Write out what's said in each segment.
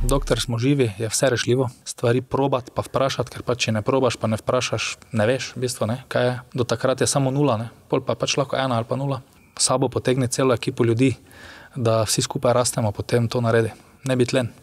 dokler smo živi, je vse rešljivo. Stvari probati pa vprašati, ker pa če ne probaš, pa ne vprašaš, ne veš, v bistvu, ne, kaj je. Do takrat je samo 0, ne, pol pa pač lahko 1 ali pa 0. Sabo potegne celo ekipo ljudi, da vsi skupaj rastemo, potem to naredi. Ne biti len.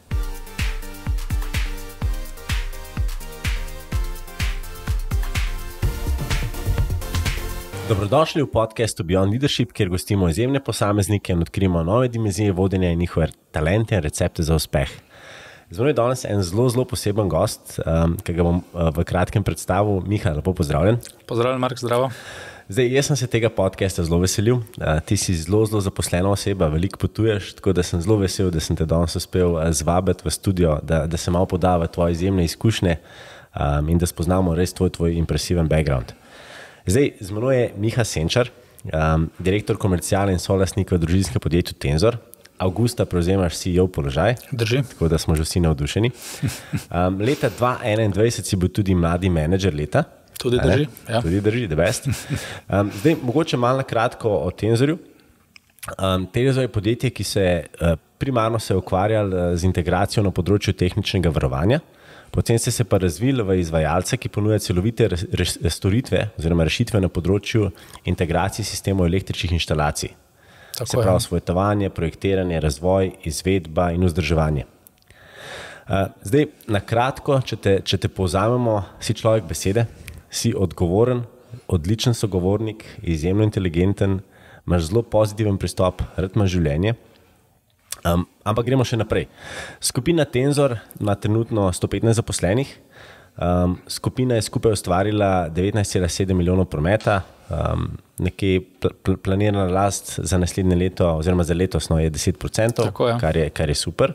Dobrodošli v podcastu Beyond Leadership, kjer gostimo izjemne posameznike in odkrijemo nove dimenzije vodenja in njihove talente in recepte za uspeh. Z mano je danes en zelo poseben gost, ki ga bom v kratkem predstavil. Miha, lepo pozdravljen. Pozdravljen, Mark, zdravo. Zdaj, jaz sem se tega podcasta zelo veselil. Ti si zelo zaposlena oseba, veliko potuješ, tako da sem zelo vesel, da sem te danes uspel zvabiti v studio, da se malo poda v tvoje izjemne izkušnje in da spoznamo res tvoj impresiven background. Zdaj, z mano je Miha Senčar, direktor komerciale in solastnik v družinskem podjetju Tenzor. Avgusta prevzemaš CEO položaj. Drži. Tako da smo že vsi navdušeni. Leta 2021 si bil tudi mladi menedžer leta. Tudi drži. Ja. Tudi drži, the best. Zdaj, mogoče malo na kratko o Tenzorju. Tenzor je podjetje, ki se primarno ukvarjalo z integracijo na področju tehničnega varovanja. Potem ste se pa razvili v izvajalce, ki ponujajo celovite storitve oziroma rešitve na področju integracije sistemov električnih inštalacij. Se pravi svetovanje, projektiranje, razvoj, izvedba in vzdrževanje. Zdaj, na kratko, če te povzamemo, si človek besede, si odgovoren, odličen sogovornik, izjemno inteligenten, imaš zelo pozitiven pristop, rad imaš življenje. Ampak gremo še naprej. Skupina Tenzor ima trenutno 115 zaposlenih. Skupina je skupaj ustvarila 19,7 milijonov prometa. Nekje planirana rast za naslednje leto oziroma za letos je 10%, Tako, ja. kar je super.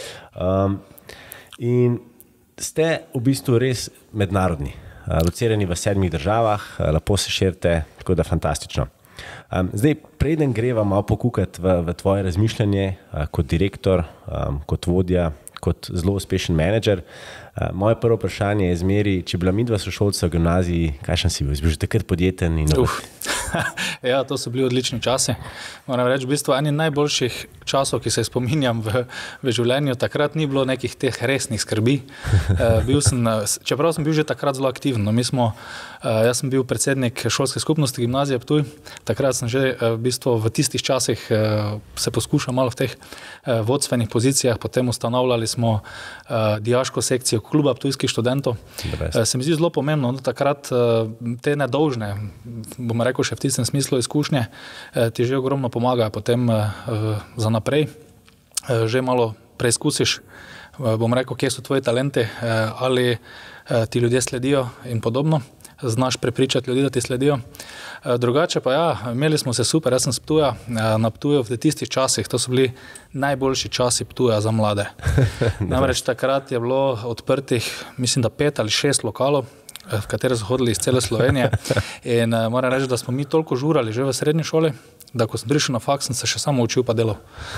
In ste v bistvu res mednarodni. Locirani v 7 državah, lepo se širite, tako da fantastično. Zdaj, preden greva malo pokukati v tvoje razmišljanje kot direktor, kot vodja, kot zelo uspešen menedžer, moje prvo vprašanje je zmeri, če bila midva sošolca v gimnaziji, kakšen si bil? Si bil že takrat podjeten in Ja, to so bili odlični časi. Moram reči, v bistvu eni najboljših časov, ki se spominjam v življenju, takrat ni bilo nekih teh resnih skrbi. Čeprav sem bil že takrat zelo aktiven. Jaz sem bil predsednik šolske skupnosti gimnazije Ptuj. Takrat sem že v bistvu v tistih časih se poskušal malo v teh vodstvenih pozicijah, potem ustanovljali smo dijaško sekcijo kluba ptujskih študentov. Se mi zdi zelo pomembno, da takrat te nedolžne, bom rekel še v tistem smislu izkušnje, ti že ogromno pomagajo potem za naprej. Že malo preizkusiš, bom rekel, kje so tvoji talenti, ali ti ljudje sledijo in podobno. Znaš prepričati ljudi, da ti sledijo. Drugače pa ja, imeli smo se super, jaz sem z Ptuja, na Ptuju v tistih časih, to so bili najboljši časi Ptuja za mlade. Namreč takrat je bilo odprtih, mislim, da 5 ali 6 lokalov, v katere so hodili iz cele Slovenije. In moram reči, da smo mi toliko žurali že v srednji šoli, da ko sem prišel na faks, sem se še samo učil pa delal.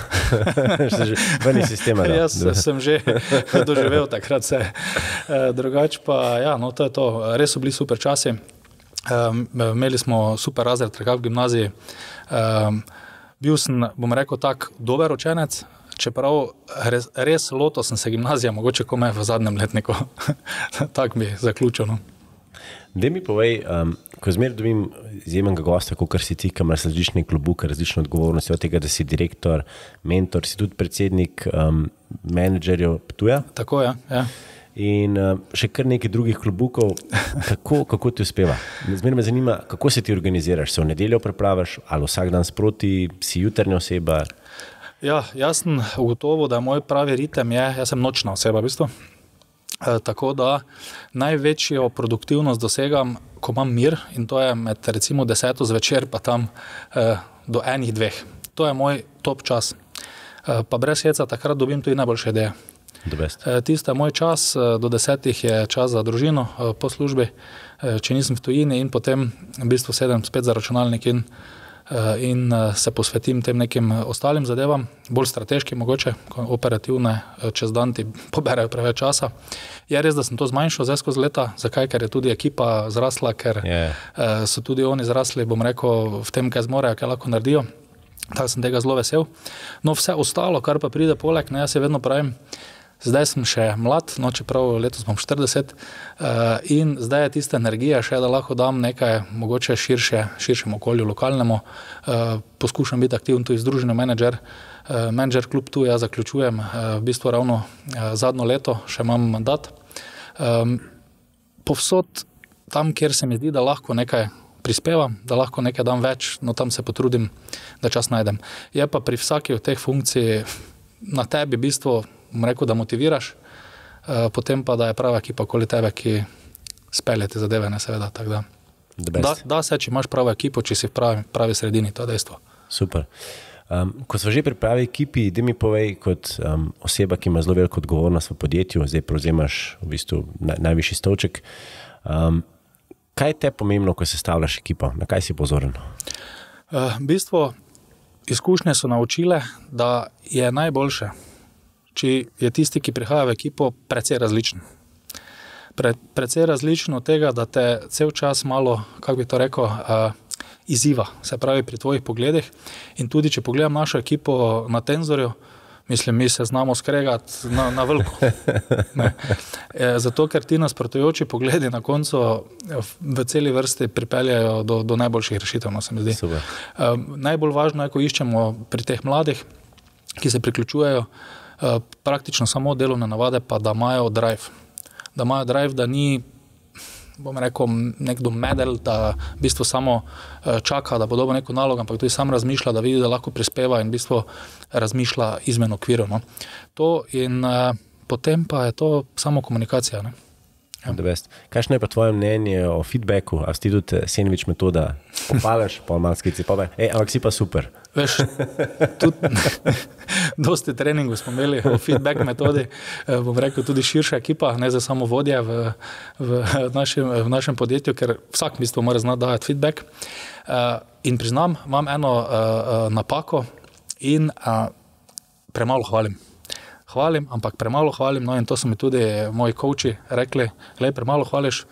Veni sistema, da. Jaz sem že doživel takrat vse. Drugače pa, ja, no to je to. Res so bili super časi. Imeli smo super razred v gimnaziji. Bil sem, bom rekel tak, dober učenec, čeprav res lotil sem se gimnazija, mogoče komaj v zadnjem letniku. Tak bi zaključil, no. Daj mi povej, ko zmeraj dobim izjemnega gosta, kakor si ti, ki imaš različne klobuke, različne odgovornosti, od tega, da si direktor, mentor, si tudi predsednik menedžerjev Ptuja. Tako je, ja. In še kar nekaj drugih klobukov. Kako ti uspeva? Zmeraj me zanima, kako se ti organiziraš? Se v nedeljo pripraviš ali vsak dan sproti, si jutranja oseba? Ja, jaz sem ugotovil, da moj pravi ritem je, jaz sem nočna oseba v bistvu. Tako da največjo produktivnost dosegam, ko imam mir, in to je med recimo 10 zvečer pa tam do 1-2. To je moj top čas. Pa brez heca takrat dobim tudi najboljše ideje. Tista moj čas do 10 je čas za družino po službi, če nisem v tujini, in potem v bistvu sedem spet za računalnik in se posvetim tem nekim ostalim zadevam, bolj strateški mogoče, operativne čez dan ti poberajo preveč časa. Je res, da sem to zmanjšal zdaj skozi leta, zakaj? Ker je tudi ekipa zrasla, ker so tudi oni zrasli, bom rekel, v tem, kaj zmorejo, kaj lahko naredijo. Tako sem tega zelo vesel. No, vse ostalo, kar pa pride poleg, jaz se vedno pravim, Zdaj sem še mlad, no čeprav letos bom 40 in zdaj je tista energija še, da lahko dam nekaj mogoče širšemu okolju, lokalnemu. Poskušam biti aktiven tudi v združenju Manager klub tu, jaz zaključujem v bistvu ravno zadnjo leto, še imam mandat. Povsod tam, kjer se mi zdi, da lahko nekaj prispevam, da lahko nekaj dam več, no tam se potrudim, da čas najdem. Je pa pri vsaki od teh funkcij na tebi v bistvu, bom rekel, da motiviraš, potem pa, da je prava ekipa okoli tebe, ki spelje te zadeve, ne seveda, tako da. Da se, če imaš pravo ekipo, če si v pravi sredini, to je dejstvo. Super. Ko smo že pri pravi ekipi, da mi povej kot oseba, ki ima zelo veliko odgovornost v podjetju, zdaj prevzemaš v bistvu najvišji stolček, kaj te pomembno, ko sestavljaš ekipo? Na kaj si pozoren? V bistvu izkušnje so naučile, da je najboljše, če je tisti, ki prihaja v ekipo, precej različen. Precej različen od tega, da te cel čas malo, kako bi to rekel, izziva, se pravi pri tvojih pogledih. In tudi, če pogledam našo ekipo na Tenzorju, mislim, mi se znamo skregati na veliko. Zato, ker ti nasprotujoči pogledi na koncu v celi vrsti pripeljajo do najboljših rešitev, no, se mi zdi. Najbolj važno je, ko iščemo pri teh mladih, ki se priključujejo, praktično samo delovne navade, pa da imajo drive. Da imajo drive, da ni, bom rekel, nekdo medel, da v bistvu samo čaka, da bo dobil neko nalogo, ampak tudi sam razmišlja, da vidi, da lahko prispeva in v bistvu razmišlja izmen okvirov. No. To in potem pa je to samo komunikacija. Ne. Ja. Kakšno je pa tvoje mnenje o feedbacku? A si tudi sandwich metoda popalaš, pa malo skici, ampak si pa super. Veš, tudi dosti treningov smo imeli o feedback metodi, bom rekel tudi širša ekipa, ne za samo vodje v našem podjetju, ker vsak v bistvu mora znati dajati feedback. In priznam, imam eno napako in premalo hvalim. Ampak premalo hvalim, no in to so mi tudi moji coachi rekli, glej, premalo hvališ,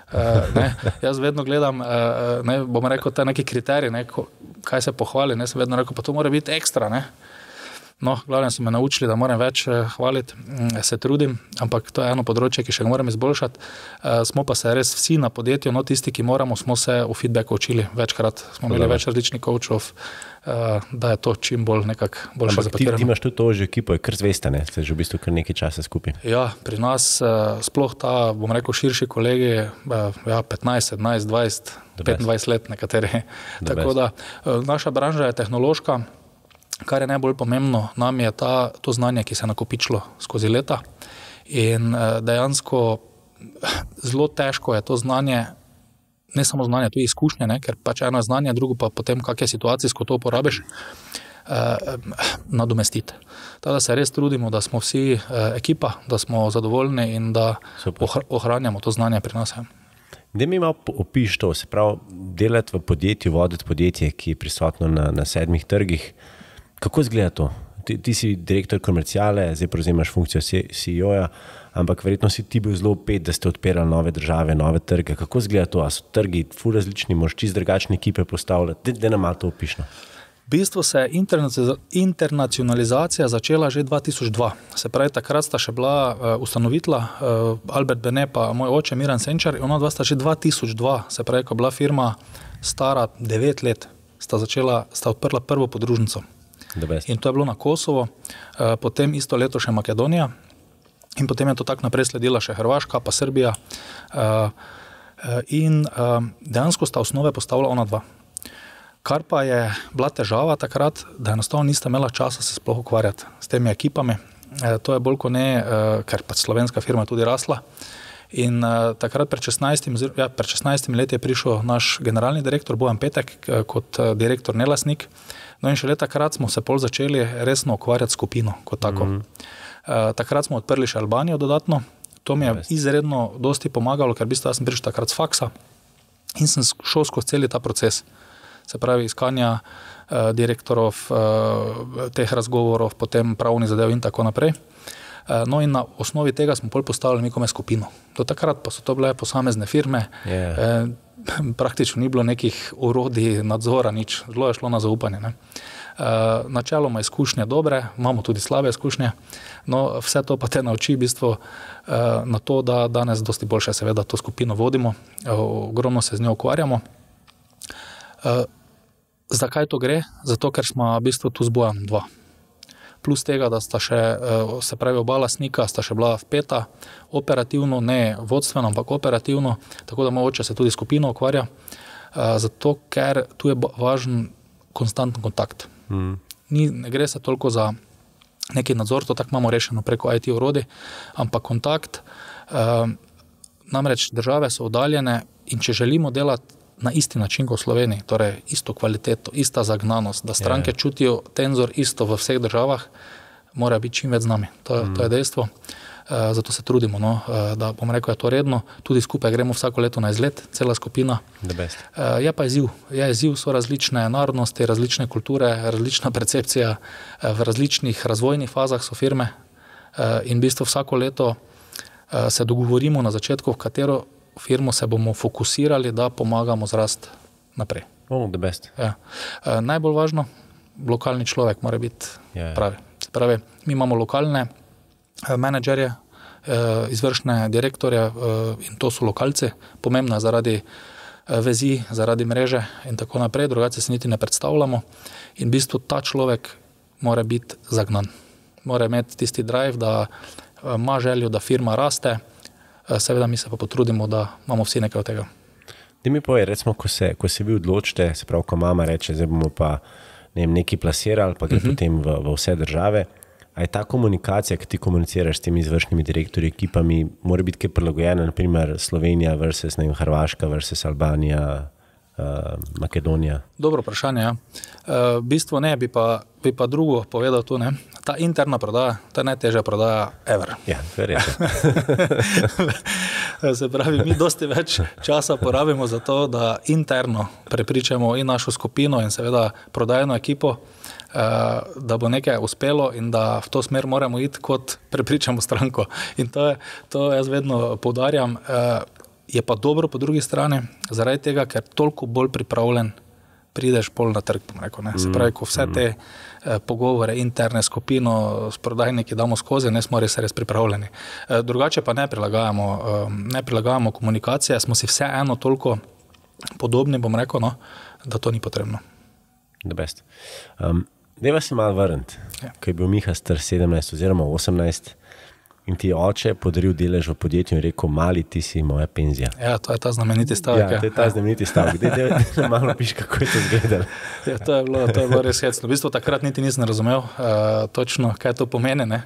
jaz vedno gledam, bom rekel, te neki kriteriji, kaj se pohvali, sem vedno rekel, pa to mora biti ekstra, ne. No, glavno so me naučili, da moram več hvaliti, se trudim, ampak to je eno področje, ki še ga moram izboljšati. Smo pa se res vsi na podjetju, no tisti, ki moramo, smo se v feedbacku učili večkrat, smo imeli več različnih coachov, da je to čim bolj nekako boljše zapatirano. Ti imaš tudi to že ekipo, je kar zvesta, ne? Ste že v bistvu kar nekaj časa skupaj. Ja, pri nas sploh ta, bom rekel, širši kolegi, 15, 17, 20, 25 let nekateri. Tako da naša branža je tehnološka. Kar je najbolj pomembno, nam je to znanje, ki se je nakopičilo skozi leta in dejansko zelo težko je to znanje, ne samo znanje, tudi izkušnje, ker pač eno je znanje, drugo pa potem, kak je situacijsko to uporabiš, nadomestiti. Da se res trudimo, da smo vsi ekipa, da smo zadovoljni in da ohranjamo to znanje pri nas. Da mi malo opiš to, se pravi, delati v podjetju, voditi podjetje, ki je prisotno na 7 trgih. Kako izgleda to? Ti si direktor komercijale, zdaj prevzemaš funkcijo CEO-ja, ampak verjetno si ti bil zelo upet, da ste odpirali nove države, nove trge. Kako izgleda to? A so trgi ful različni, moraš čisto drugačne ekipe postavljati? Da nam malo to opiš. V bistvu se je internacionalizacija začela že 2002. Se pravi, takrat sta še bila ustanovitla Albert Bene pa moj oče Miran Senčar in ona dva sta že 2002, se pravi, ko bila firma stara 9 let, sta odprla prvo podružnico. In to je bilo na Kosovo, potem isto leto še Makedonija in potem je to tako naprej sledila še Hrvaška pa Srbija in dejansko sta osnove postavila ona dva. Kar pa je bila težava takrat, da enostavno nista imela časa se sploh ukvarjati s temi ekipami. To je bolj kot ne, ker pač slovenska firma je tudi rasla. In takrat pred 16 leti je prišel naš generalni direktor Bojan Petek kot direktor nelasnik. No in šele takrat smo se pol začeli resno ukvarjati skupino kot tako. Takrat smo odprli še Albanijo dodatno. To mi je izredno dosti pomagalo, ker v bistvu jaz sem prišel takrat z faksa in sem šel skozi celi ta proces. Se pravi, iskanja direktorov, teh razgovorov, potem pravni zadev in tako naprej. No in na osnovi tega smo pol postavili nekome skupino. Do takrat pa so to bile posamezne firme, praktično ni bilo nekih orodij, nadzora, nič. Zelo je šlo na zaupanje. Načeloma izkušnje dobre, imamo tudi slabe izkušnje, no vse to pa te nauči v bistvu na to, da danes dosti boljše seveda to skupino vodimo, ogromno se z njo ukvarjamo. Zakaj to gre? Zato, ker smo v bistvu tu z Bojanom dva. Plus tega, da sta še, se pravi oba lastnika, sta še bila vpeta operativno, ne vodstveno, ampak operativno, tako da moj oče se tudi skupino ukvarja, zato ker tu je važen konstanten kontakt. Ne gre se toliko za neki nadzor, to tako imamo rešeno preko IT orodij, ampak kontakt, namreč države so oddaljene in če želimo delati na isti način kot v Sloveniji, torej isto kvaliteto, ista zagnanost, da stranke čutijo Tenzor isto v vseh državah, mora biti čim več z nami. To je dejstvo. Zato se trudimo, no, da bom rekel, je to redno. Tudi skupaj gremo vsako leto na izlet, cela skupina. Je pa izziv. So različne narodnosti, različne kulture, različna percepcija, v različnih razvojnih fazah so firme in v bistvu vsako leto se dogovorimo na začetku, v katero firmo se bomo fokusirali, da pomagamo zrast naprej. Najbolj važno, lokalni človek mora biti pravi. Se pravi, mi imamo lokalne menedžerje, izvršne direktorje in to so lokalci, pomembno je zaradi vezi, zaradi mreže in tako naprej, drugače se niti ne predstavljamo in v bistvu ta človek mora biti zagnan. Mora imeti tisti drive, da ima željo, da firma raste, seveda mi se pa potrudimo, da imamo vsi nekaj od tega. Ti mi povej, recimo, ko se vi odločite, se pravi, ko mama reče, zdaj bomo pa nekaj plasirali, pa gre potem v vse države, a je ta komunikacija, ki ti komuniciraš s temi izvršnimi direktorji, ekipami, mora biti kaj prilagojena, naprimer Slovenija versus Hrvaška versus Albanija, Makedonija? Dobro vprašanje, ja. V bistvu ne, bi pa drugo povedal tu, ne. Ta interna prodaja, to je najtežja prodaja ever. Ja, verjetno. Se pravi, mi dosti več časa porabimo za to, da interno prepričamo in našo skupino in seveda prodajno ekipo, da bo nekaj uspelo in da v to smer moramo iti, kot prepričamo stranko. In to jaz vedno poudarjam. Je pa dobro po drugi strani, zaradi tega, ker toliko bolj pripravljen prideš pol na trg, bom rekel, ne. Se pravi, ko vse te pogovore, interne skupino s prodajniki damo skozi, ne smo res pripravljeni. Drugače pa ne prilagajamo komunikacije, smo si vseeno toliko podobni, bom rekel, no, da to ni potrebno. Deva se malo vrniti, ko je bil Miha star 17 oziroma 18 in ti oče podaril delež v podjetju in rekel, mali, ti si moja penzija. Ja, to je ta znameniti stavek. Ja, to je ta znameniti stavek. Dej malo piš, kako je to izgledalo. Ja, to je bilo res hecno. V bistvu takrat niti nisem razumel točno, kaj to pomeni, ne.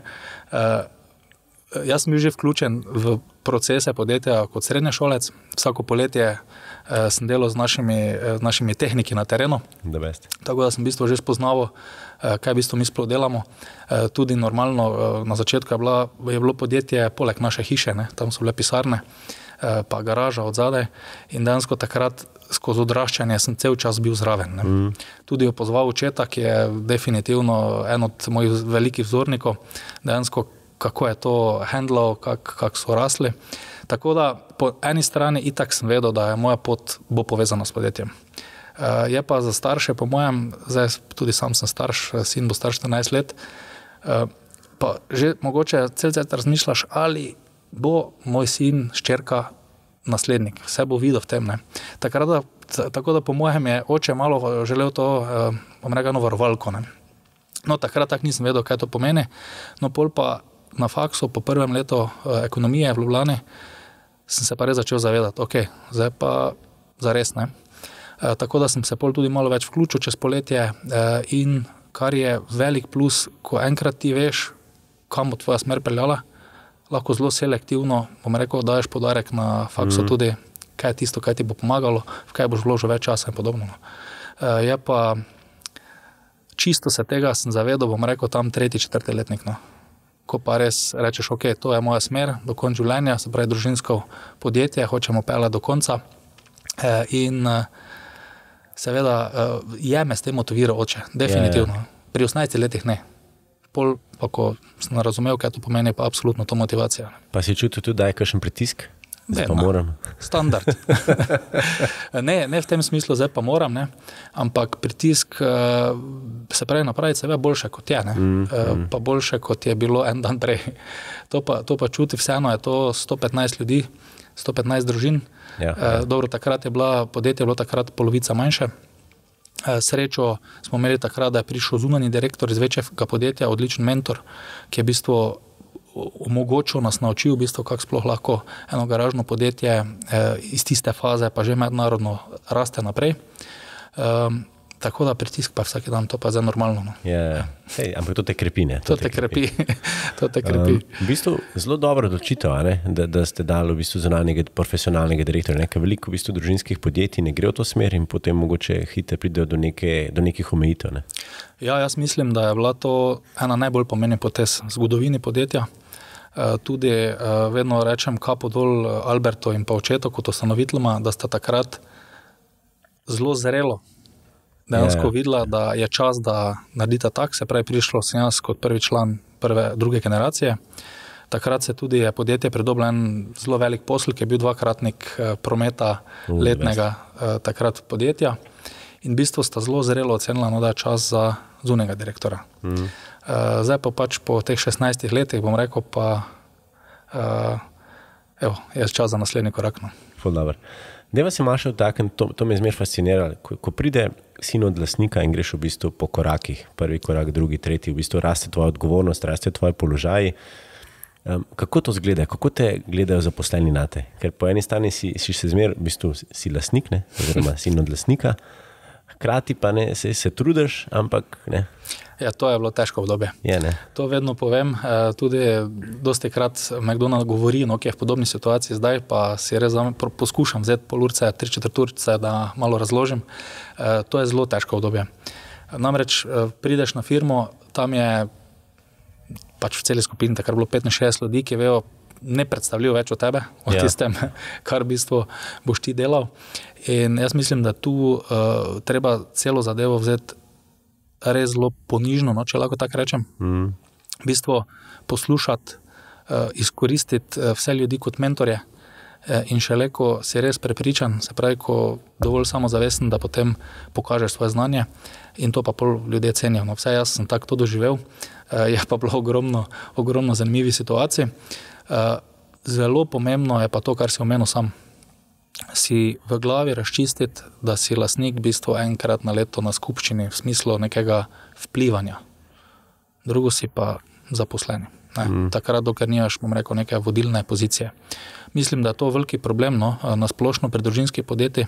Jaz sem bil že vključen v procese podjetja kot srednješolec. Vsako poletje sem delal z našimi tehniki na terenu. Tako da sem v bistvu že spoznaval, kaj v bistvu mi sploh delamo. Tudi normalno na začetku je bilo podjetje poleg naše hiše, ne? Tam so bile pisarne, pa garaža od zadaj in dejansko takrat skozi odraščanje sem cel čas bil zraven. Ne? Tudi opozval očeta, ki je definitivno en od mojih velikih vzornikov, dejansko kako je to handlal, kako so rasli. Tako da po eni strani itak sem vedel, da je moja pot bo povezana s podjetjem. Je pa za starše, po mojem, zdaj tudi sam sem starš, sin bo star 14 let, pa že mogoče cel cel razmišljaš, ali bo moj sin, ščerka, naslednik. Vse bo videl v tem, ne. Tako da po mojem je oče malo želel to, bom rekel, varovalko, ne. No, takrat tak nisem vedel, kaj to pomeni. No, pol pa na faksu po prvem letu ekonomije v Ljubljani sem se pa res začel zavedati, ok, zdaj pa zares, ne. Tako da sem se pol tudi malo več vključil čez poletje in kar je velik plus, ko enkrat ti veš, kam bo tvoja smer peljala, lahko zelo selektivno, bom rekel, daješ poudarek na faksu tudi, kaj je tisto, kaj ti bo pomagalo, v kaj boš vložil več časa in podobno. Je pa čisto se tega sem zavedal, bom rekel, tam 3., 4. letnik, no. Ko pa res rečeš, ok, to je moja smer do konca življenja, se pravi družinsko podjetje, hočemo peljati do konca in seveda je me s tem motiviral oče, definitivno. Pri 18 letih ne. Pol pa, ko sem razumel, kaj to pomeni, pa absolutno to motivacija. Pa si čutil tudi, da je kakšen pritisk? Zdaj pa moram. Standard. ne v tem smislu, zdaj pa moram, ne? Ampak pritisk se pravi napraviti sebe boljše kot je, ne? Pa boljše kot je bilo en dan prej. To pa čuti vseeno, je to 115 ljudi, 115 družin. Dobro, takrat je podjetje bilo takrat polovica manjše. Srečo smo imeli takrat, da je prišel zunanji direktor iz večjega podjetja, odličen mentor, ki je v bistvu omogočil nas, naučil v bistvu, kako sploh lahko eno garažno podjetje iz tiste faze pa že mednarodno raste naprej. Tako da pritisk pa vsak dan, to pa je zdaj normalno. No. Hej, ampak to te krepi, ne? To te krepi. V bistvu zelo dobro odločitev, da ste dali v bistvu zunanjega profesionalnega direktorja. Ker veliko v bistvu družinskih podjetij ne gre v to smer in potem mogoče hitro pridejo do nekih omejitev. Ne? Ja, jaz mislim, da je bila to ena najbolj pomembnih potez v zgodovini podjetja. Tudi vedno rečem kapo dol Albertu in pa očetu kot ustanoviteljima, da sta takrat zelo zrelo dejansko videla, da je čas, da naredite tak, se pravi prišlo sem jaz kot prvi član druge generacije. Takrat se tudi je podjetje pridobilo en zelo velik posel, ki je bil 2-kratnik prometa letnega takrat podjetja. In v bistvu sta zelo zrelo ocenila, da je čas za zunega direktora. Zdaj pa pač po teh 16 letih bom rekel pa je čas za naslednji korak. No. Ful dobro. Deva se malo še vtakniti, to me je zmer fasciniralo. Ko pride sin od lastnika in greš v bistvu po korakih, prvi korak, drugi, tretji, v bistvu raste tvoja odgovornost, raste tvoji položaji. Kako to zgleda? Kako te gledajo zaposleni nate? Ker po eni strani si še zmer, v bistvu si lastnik, ne? Oziroma sin od lastnika, hkrati pa ne, se trudiš, ampak ne. Ja, to je bilo težko obdobje. To vedno povem, tudi dosti krat me kdo nagovori, ki je v podobni situaciji zdaj, pa si res poskušam vzeti pol urce, 3/4 urce, da malo razložim. To je zelo težko obdobje. Namreč prideš na firmo, tam je pač v celi skupini takrat bilo 65 ljudi, ki vejo nepredstavljivo več od tebe, o tistem, kar v bistvu boš ti delal. In jaz mislim, da tu treba celo zadevo vzeti res zelo ponižno, no, če lahko tako rečem. V bistvu poslušati, izkoristiti vse ljudi kot mentorje in šele, ko si res prepričan, se pravi, ko dovolj samozavesten, da potem pokažeš svoje znanje in to pa pol ljudje cenijo. No, vse jaz sem tako to doživel, je pa bilo ogromno zanimivih situacij. Zelo pomembno je pa to, kar si omenil sam. Si v glavi razčistiti, da si lastnik v bistvu enkrat na leto na skupščini v smislu nekega vplivanja. Drugo si pa zaposleni. Takrat, dokler nimaš, bom rekel, neke vodilne pozicije. Mislim, da je to veliki problem, no, na splošno pri družinskih podjetij.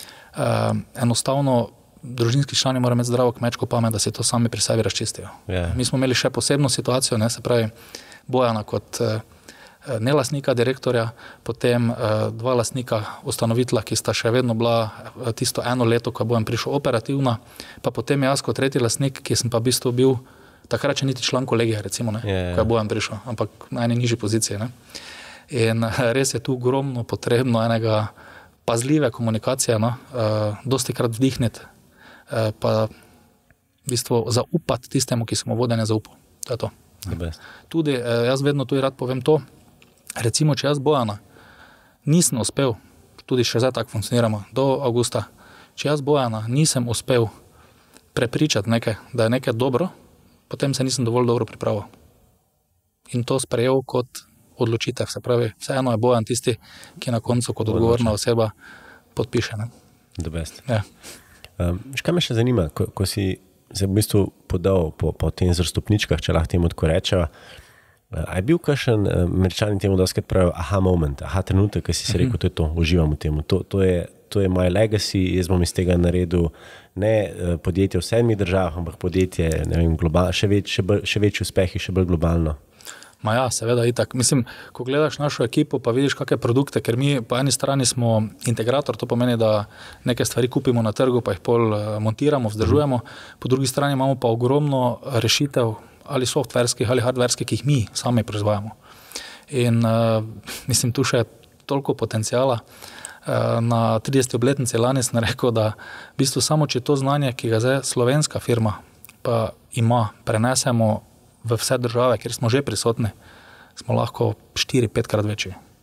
Enostavno družinski člani morajo imeti zdravo kmečko pamet, da si to sami pri sebi razčistijo. Mi smo imeli še posebno situacijo, ne, se pravi Bojana kot ne lastnika direktorja, potem 2 lastnika ustanovitla, ki sta še vedno bila tisto eno leto, ko je Bojan prišel operativna, pa potem jaz kot tretji lastnik, ki sem pa v bistvu bil takrat še niti član kolegija, recimo, ne, ko je Bojan prišel, ampak na eni nižji poziciji. Ne. In res je tu ogromno potrebno enega pazljive komunikacije, no, dosti krat vdihniti, pa v bistvu zaupati tistemu, ki se mu vodenje zaupal. To je to. Tudi jaz vedno tudi rad povem to, recimo, če jaz Bojana nisem uspel, tudi še zdaj tako funkcioniramo, do avgusta, če jaz Bojana nisem uspel prepričati da je nekaj dobro, potem se nisem dovolj dobro pripravil. In to sprejel kot odločitev, se pravi, vseeno je Bojan tisti, ki na koncu kot odgovorna oseba podpiše. Ne? The best. Ja. Kaj me še zanima, ko si se v bistvu podal po Tenzor stopničkah, če lahko temu tako rečeva, a je bil kakšen, Američani temu doskrat pravijo aha moment, aha trenutek, ki si se rekel, to je to, uživam v temu, to je moj legacy, jaz bom iz tega naredil ne podjetje v 7 državah, ampak podjetje, ne vem, še večji uspehi, še bolj globalno. Ma ja, seveda itak. Mislim, ko gledaš našo ekipo, pa vidiš kakšne produkte, ker mi po eni strani smo integrator, to pomeni, da neke stvari kupimo na trgu, pa jih pol montiramo, vzdržujemo, po drugi strani imamo pa ogromno rešitev, ali softverskih, ali hardverskih, ki jih mi sami proizvajamo. In mislim, tu še toliko potencijala. Na 30. obletnici lani sem rekel, da v bistvu samo če to znanje, ki ga zdaj slovenska firma pa ima, prenesemo v vse države, kjer smo že prisotni, smo lahko 4-5 krat večji.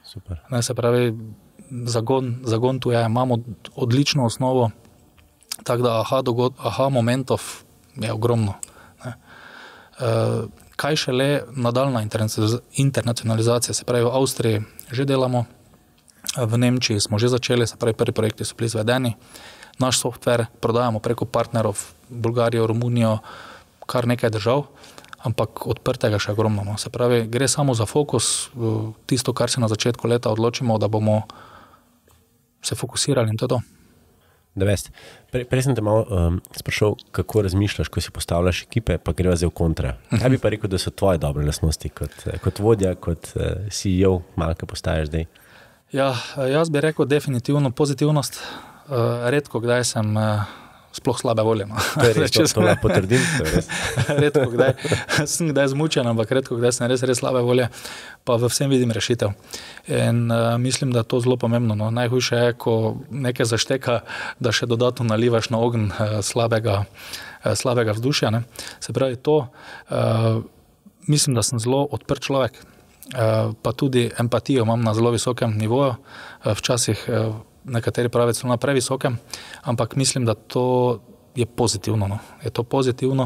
Super. Ne, se pravi, zagon tu je, imamo odlično osnovo, tako da aha momentov je ogromno. Ne. Kaj šele nadaljna internacionalizacija, se pravi v Avstriji že delamo, v Nemčiji smo že začeli, se pravi prvi projekti so bili izvedeni, naš software prodajamo preko partnerov Bolgarijo, Romunijo, kar nekaj držav, ampak odprtega še ogromno. No. Se pravi, gre samo za fokus, tisto, kar se na začetku leta odločimo, da bomo se fokusirali in to je to. Prej sem te malo sprašal, kako razmišljaš, ko si postavljaš ekipe, pa greva zdaj v kontra. Kaj bi pa rekel, da so tvoje dobre lastnosti kot vodja, kot CEO, malo kaj postaješ zdaj? Ja, jaz bi rekel definitivno pozitivnost. Redko kdaj sem sploh slabe volje. No. To je res, to lahko potrdim. Redko kdaj sem zmučen, ampak redko kdaj sem res slabe volje, pa v vsem vidim rešitev. In mislim, da je to zelo pomembno. No. Najhujše je, ko nekaj zašteka, da še dodatno nalivaš na ogenj slabega vzdušja. Ne. Se pravi to, mislim, da sem zelo odprt človek, pa tudi empatijo imam na zelo visokem nivoju, včasih nekateri pravijo celo na previsokem, ampak mislim, da to je pozitivno. No. Je to pozitivno.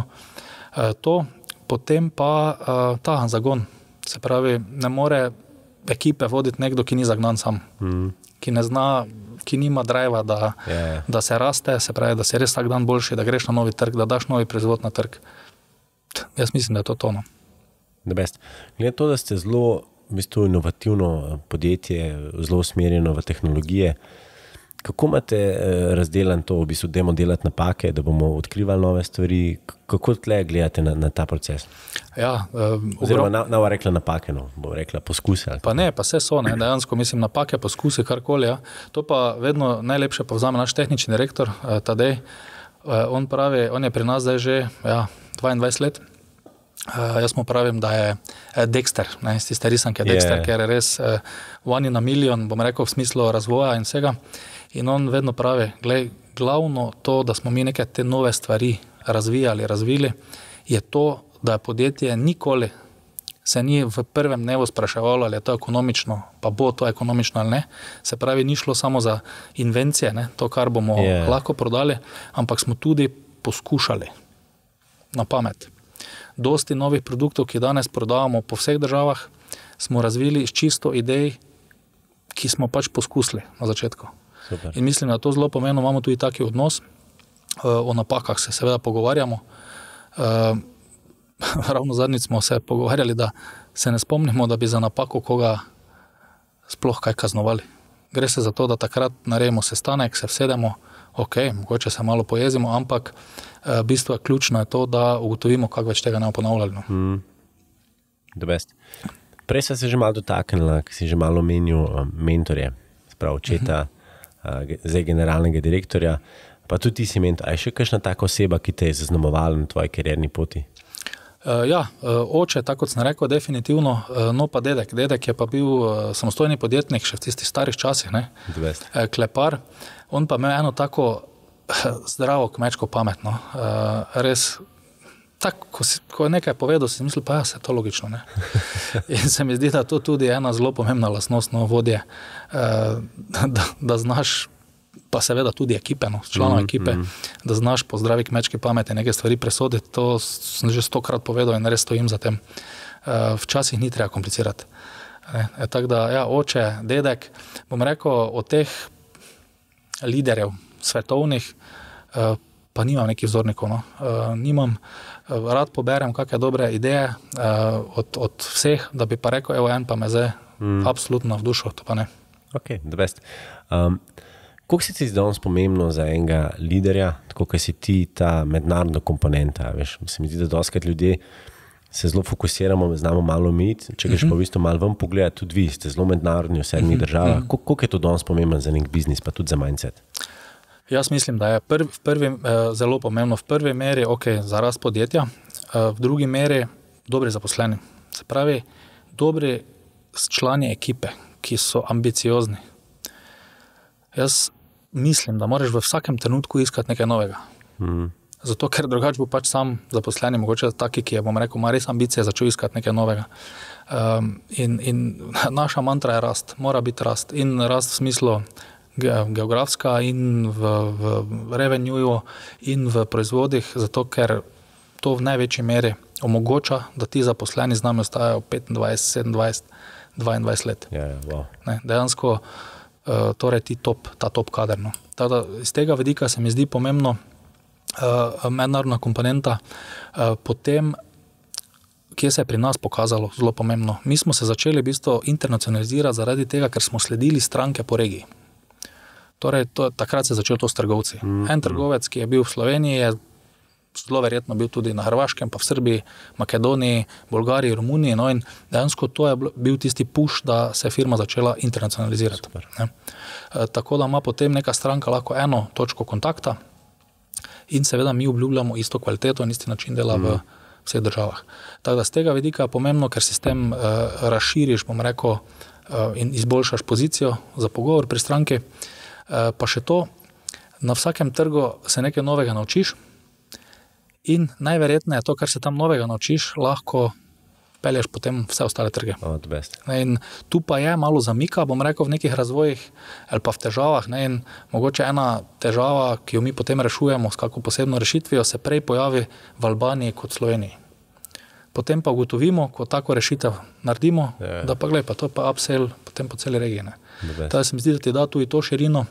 Potem pa ta zagon. Se pravi, ne more ekipe voditi nekdo, ki ni zagnan sam, ki ne zna, ki nima drajva, da se raste, se pravi, da si res vsak dan boljši, da greš na novi trg, da daš novi proizvod na trg. Jaz mislim, da je to to. No. Glede to, da ste zelo v bistvu inovativno podjetje, zelo usmerjeno v tehnologije, kako imate razdelan to, v bistvu dajmo delati napake, da bomo odkrivali nove stvari, kako tle gledate na ta proces? Ja, oziroma ne bo rekla napake, no, bo rekla poskuse. Pa ne, pa vse so, ne, dejansko mislim napake, poskuse, karkoli, ja. To pa vedno najlepše povzame naš tehnični direktor, Tadej. On pravi, on je pri nas zdaj že 22 let. Jaz mu pravim, da je Dexter, ne, iz tiste risanke Dexter, ker je res one in a million, bom rekel, v smislu razvoja in vsega. In on vedno pravi, glej, glavno to, da smo mi neke te nove stvari razvili, je to, da je podjetje nikoli se ni v prvem dnevu spraševalo, ali je to ekonomično, pa bo to ekonomično ali ne. Se pravi, ni šlo samo za invencije, ne, to, kar bomo lahko prodali, ampak smo tudi poskušali na pamet. Dosti novih produktov, ki danes prodajamo po vseh državah, smo razvili iz čisto idej, ki smo pač poskusili na začetku. Super. In mislim, da to zelo pomembno, imamo tudi taki odnos, o napakah se seveda pogovarjamo. Ravno zadnjič smo se pogovarjali, da se ne spomnimo, da bi za napako koga sploh kaj kaznovali. Gre se za to, da takrat naredimo sestanek, se vsedemo, mogoče se malo pojezimo, ampak bistvo je ključno je to, da ugotovimo, kako več tega ne ponavljali. No. Prej sem se že malo dotaknila, ki si že malo omenil mentorje, sprav očeta, zdaj generalnega direktorja, pa tudi ti si mentor. A je še kakšna taka oseba, ki te je zaznamovala na tvoji karierni poti? Oče, tako kot sem rekel, definitivno, no pa dedek. Dedek je pa bil samostojni podjetnik še v tistih starih časih, ne? Klepar. On pa imel eno tako zdravo kmečko pamet, no. Res, tako, ko je nekaj povedal, si mislil, pa se je to logično, ne. In se mi zdi, da to tudi ena zelo pomembna lastnost, no, vodje, da znaš, pa seveda tudi ekipe, no, članov ekipe, da znaš po zdravi kmečki pameti neke stvari presoditi, to sem že 100-krat povedal in res stojim za tem. Včasih ni treba komplicirati. Tako da, ja, oče, dedek, bom rekel, od teh liderjev svetovnih, pa nimam nekih vzornikov, no. Nimam, rad poberem kakšne dobre ideje od vseh, da bi pa rekel, evo en pa me zdaj absolutno navdušil, to pa ne. Ok, the best. Koliko si ti danes pomembno za enega liderja, tako kot si ti ta mednarodna komponenta, veš, se mi zdi, da doskrat ljudje se zelo fokusiramo, znamo malo omejiti, če greš pa v bistvu malo ven pogledati, tudi vi ste zelo mednarodni v 7 državah. Koliko je to danes pomembno za nek biznis, pa tudi za mindset? Jaz mislim, da je zelo pomembno v prvi meri, za rast podjetja, v drugi meri dobri zaposleni. Se pravi, dobri člani ekipe, ki so ambiciozni. Jaz mislim, da moraš v vsakem trenutku iskati nekaj novega. Zato, ker drugače bo pač sam zaposleni, mogoče taki, ki je, bom rekel, ima res ambicije, začel iskati nekaj novega. In naša mantra je rast, mora biti rast. In rast v smislu geografska in v revenueju in v proizvodih, zato ker to v največji meri omogoča, da ti zaposleni z nami ostajajo 25, 27, 22 let. Wow. Ne, dejansko torej ta top kader. No. Tada, iz tega vidika se mi zdi pomembno mednarodna komponenta, potem, kje se je pri nas pokazalo zelo pomembno. Mi smo se začeli v bistvu internacionalizirati zaradi tega, ker smo sledili stranke po regiji. Torej, takrat se je začelo to s trgovci. En trgovec, ki je bil v Sloveniji, je zelo verjetno bil tudi na Hrvaškem, pa v Srbiji, Makedoniji, Bolgariji, Romuniji, no in dejansko to je bil tisti push, da se je firma začela internacionalizirati. Tako da ima potem neka stranka lahko eno točko kontakta in seveda mi obljubljamo isto kvaliteto in isti način dela v vseh državah. Tako da z tega vidika je pomembno, ker si s tem razširiš, bom rekel, in izboljšaš pozicijo za pogovor pri stranki, pa še to, na vsakem trgu se nekaj novega naučiš, in najverjetneje to, kar se tam novega naučiš, lahko pelješ potem vse ostale trge. In tu pa je malo zamika, bom rekel, v nekih razvojih ali pa v težavah. Ne? In mogoče ena težava, ki jo mi potem rešujemo s kako posebno rešitvijo, se prej pojavi v Albaniji kot v Sloveniji. Potem pa ugotovimo, ko tako rešitev naredimo, da pa glej, pa to je pa upsell potem po celi regiji. Tako se mi zdi, da ti da tudi to širino.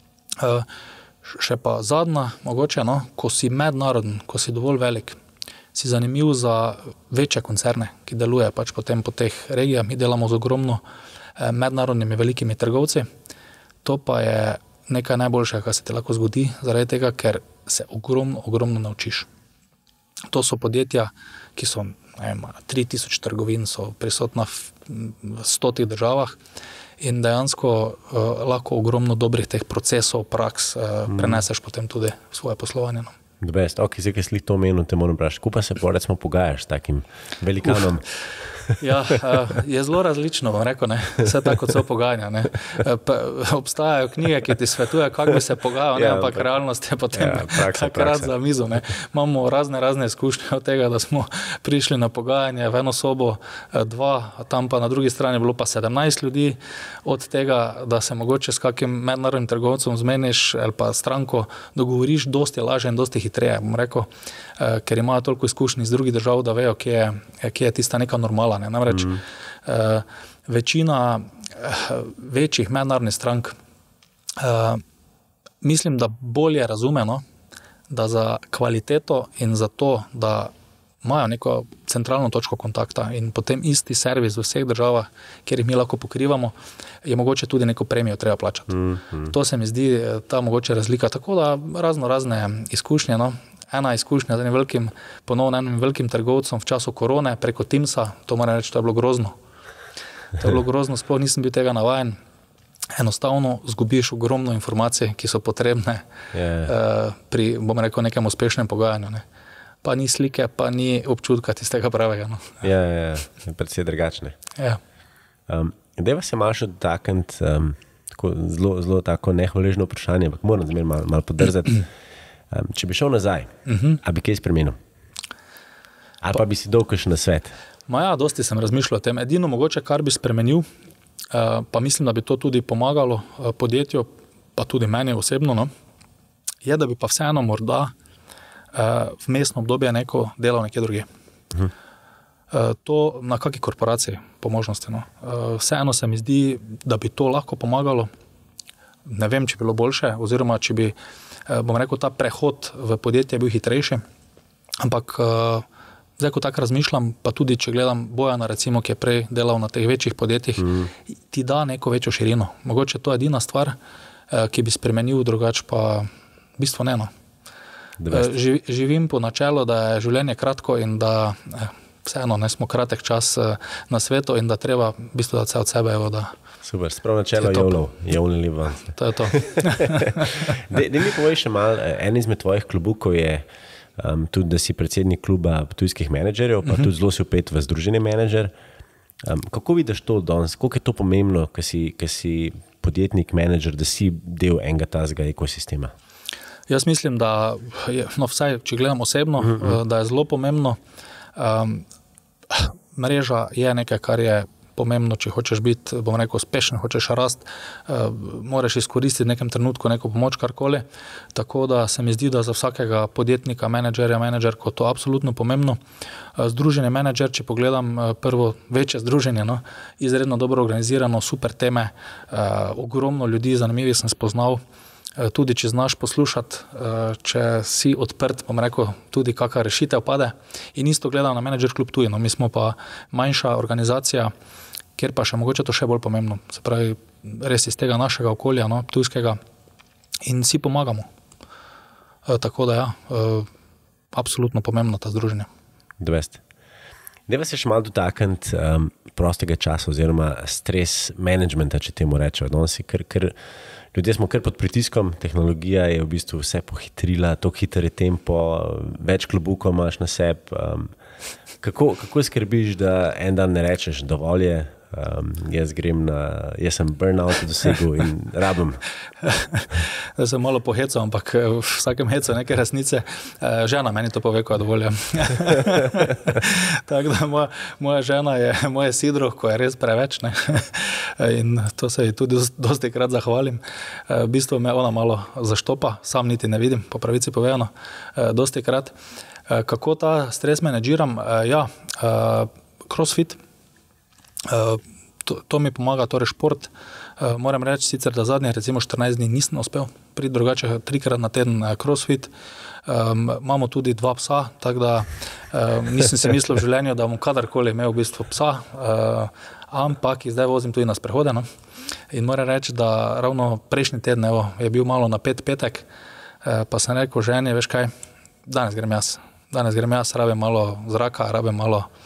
Še pa zadnja, mogoče, no, ko si mednaroden, ko si dovolj velik, si zanimiv za večje koncerne, ki delujejo pač potem po teh regijah. Mi delamo z ogromno mednarodnimi velikimi trgovci. To pa je nekaj najboljšega, kar se ti lahko zgodi, zaradi tega, ker se ogromno naučiš. To so podjetja, ki so 3000 trgovin, so prisotna v 100 državah, in dejansko lahko ogromno dobrih teh procesov, praks preneseš potem tudi v svoje poslovanje. No. Ok, zdaj, ki si to omenil, te moram vprašati, kako pa se recimo pogajaš s takim velikanom? Ja, je zelo različno, bom rekel, ne. Vse tako kot so pogajanja, ne. Obstajajo knjige, ki ti svetujejo, kako bi se pogajal, ne, ampak realnost je potem takrat za mizo, ne. Imamo razne izkušnje od tega, da smo prišli na pogajanje v eno sobo, 2, tam pa na drugi strani bilo pa 17 ljudi, od tega, da se mogoče s kakim mednarodnim trgovcem zmeniš ali pa stranko dogovoriš, dosti lažje in dosti hitreje, bom rekel, ker imajo toliko izkušnji iz drugih držav, da vejo, kje je tista neka normala. Ne? Namreč večina večjih mednarodnih strank mislim, da bolje razumeno, da za kvaliteto in za to, da imajo neko centralno točko kontakta in potem isti servis v vseh državah, kjer jih mi lahko pokrivamo, je mogoče tudi neko premijo treba plačati. To se mi zdi ta mogoče razlika. Tako da razne izkušnje, no. Ena izkušnja z enim velikim trgovcem v času korone preko Teamsa, to moram reči, to je bilo grozno. To je bilo grozno, sploh nisem bil tega navajen. Enostavno zgubiš ogromno informacij, ki so potrebne pri, bom rekel, nekem uspešnem pogajanju. Ne. Pa ni slike, pa ni občutka tistega pravega. No. Ja, predvsej drugačne. Ja. Deva se malo še dotakniti, zelo tako nehvaležno vprašanje, ampak moram zmer malo podrzati. Če bi šel nazaj, a bi kaj spremenil? Ali pa bi si dal kakšen nasvet? Dosti sem razmišljal o tem. Edino mogoče, kar bi spremenil, pa mislim, da bi to tudi pomagalo podjetju, pa tudi meni osebno, no, je, da bi pa vseeno morda v mestno obdobje neko delal nekje druge. To na kakšni korporaciji po možnosti. No. Vseeno se mi zdi, da bi to lahko pomagalo. Ne vem, če bi bilo boljše, oziroma če bi, bom rekel, ta prehod v podjetje bil hitrejši, ampak zdaj, ko tako razmišljam, pa tudi, če gledam Bojana, recimo, ki je prej delal na teh večjih podjetjih, ti da neko večjo širino. Mogoče to je edina stvar, ki bi spremenil, drugače pa v bistvu ne. No. Živim po načelu, da je življenje kratko in da vseeno ne smo kratek čas na svetu in da treba v bistvu dati vse od sebe, da super, sprav načelo je only live once. To je to. Dej mi povej še malo, en izmed tvojih klubukov je tudi, da si predsednik kluba tujskih menedžerjev, pa tudi zelo si vpet v združenje menedžer. Kako vidiš to danes? Koliko je to pomembno, ko si podjetnik, menedžer, da si del enega tazga ekosistema? Jaz mislim, da je, vsaj, če gledam osebno, da je zelo pomembno. Mreža je nekaj, kar je pomembno, če hočeš biti, bom rekel, uspešen, hočeš rast, moraš izkoristiti v nekem trenutku neko pomoč, karkoli. Tako da se mi zdi, da za vsakega podjetnika, menedžerko to absolutno pomembno. Združenje menedžer, če pogledam prvo večje združenje, izredno dobro organizirano, super teme, ogromno ljudi, zanimivih sem spoznal. Tudi, če znaš poslušati, če si odprt, bom rekel, tudi kakšna rešitev pade. In isto gledam na Manager Klub Ptuj. Mi smo pa manjša organizacija, kjer pa še mogoče to še bolj pomembno. Se pravi, res iz tega našega okolja, ptujskega, in si pomagamo. Tako da ja, absolutno pomembno ta združenja. Deva se še malo dotakniti prostega časa oziroma stres managementa, če temu rečejo. Ljudje smo kar pod pritiskom, tehnologija je v bistvu vse pohitrila, toliko hiter je tempo, več klobukov imaš na sebi. Kako skrbiš, da en dan ne rečeš, dovolj je, jaz sem burnout dosegel in rabim? Zdaj sem malo pohecel, ampak v vsakem hecu neke resnice. Žena meni to pove, ko je dovolj. Tako da moja žena je moje sidro, ko je res preveč. Ne? In to se ji tudi dosti krat zahvalim. V bistvu me ona malo zaštopa, sam niti ne vidim, po pravici povedano, dosti krat. Kako ta stres menedžiram? CrossFit. To mi pomaga, torej šport. Moram reči sicer, da zadnjih recimo 14 dni nisem uspel priti, drugače 3-krat na teden CrossFit. Imamo tudi 2 psa, tako da nisem si mislil v življenju, da bom kadarkoli imel v bistvu psa, ampak zdaj vozim tudi na sprehode. In moram reči, da ravno prejšnji teden je bil malo napet petek, pa sem rekel ženi, veš kaj, danes grem jaz, rabim malo zraka, rabim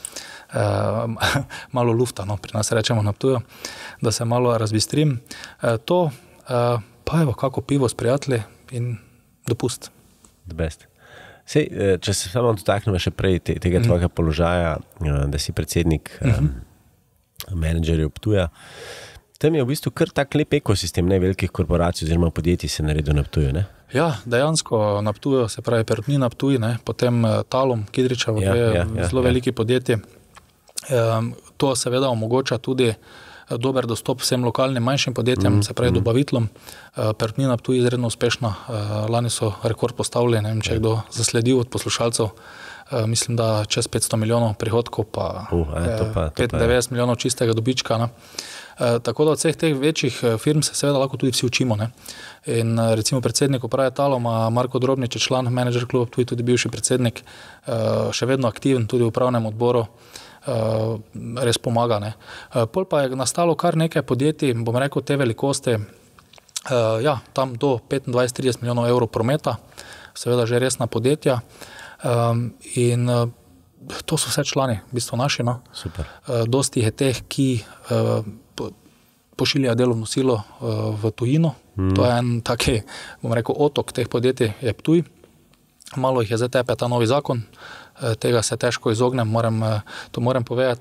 malo lufta, pri nas rečemo na Ptuju, da se malo razbistrim. Pa evo, kako pivo s prijatelji in dopust. Sej, če se samo dotaknemo še prej tega tvojega položaja, da si predsednik menedžerjev Ptuja, tam je v bistvu kar tak lep ekosistem velikih korporacij oziroma podjetij se naredil na Ptuju, ne? Ja, dejansko na Ptuju, se pravi Perutnina Ptuj, potem Talum, Kidričevo, to je zelo veliki podjetje. To seveda omogoča tudi dober dostop vsem lokalnim manjšim podjetjem, se pravi dobavitlom. Perutnina Ptuj je izredno uspešna, lani so rekord postavili, ne vem, če je kdo zasledil od poslušalcev, mislim, da čez 500 milijonov prihodkov, pa 95 milijonov čistega dobička. Tako da od vseh teh večjih firm se seveda lahko tudi vsi učimo. In recimo predsednik uprave Taluma, Marko Drobnič, je član Manager Kluba Ptuj, tudi bivši predsednik, še vedno aktiven tudi v upravnem odboru, res pomaga. Pol pa je nastalo kar nekaj podjetij, bom rekel, te velikosti, tam do 25-30 milijonov evrov prometa, seveda že resna podjetja. In to so vse člani, v bistvu naši. Super. Dosti je teh, ki pošiljajo delovno silo v tujino. To je en taki, bom rekel, otok teh podjetij je Ptuj. Malo jih je zdaj tepe ta novi zakon, tega se težko izognem, to moram povedati.